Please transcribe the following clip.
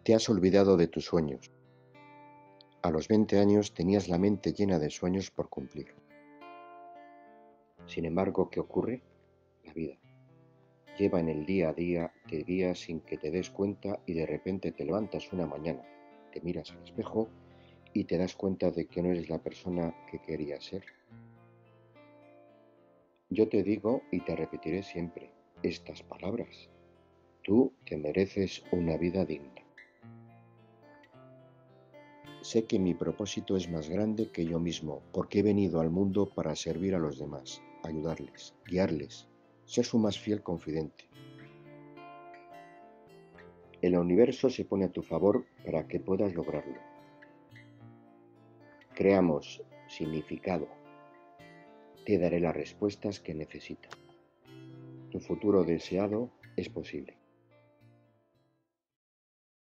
Te has olvidado de tus sueños. A los 20 años tenías la mente llena de sueños por cumplir. Sin embargo, ¿qué ocurre? La vida lleva en el día a día, te guía sin que te des cuenta y de repente te levantas una mañana, te miras al espejo y te das cuenta de que no eres la persona que querías ser. Yo te digo y te repetiré siempre estas palabras. Tú te mereces una vida digna. Sé que mi propósito es más grande que yo mismo, porque he venido al mundo para servir a los demás, ayudarles, guiarles, ser su más fiel confidente. El universo se pone a tu favor para que puedas lograrlo. Creamos significado. Te daré las respuestas que necesitas. Tu futuro deseado es posible.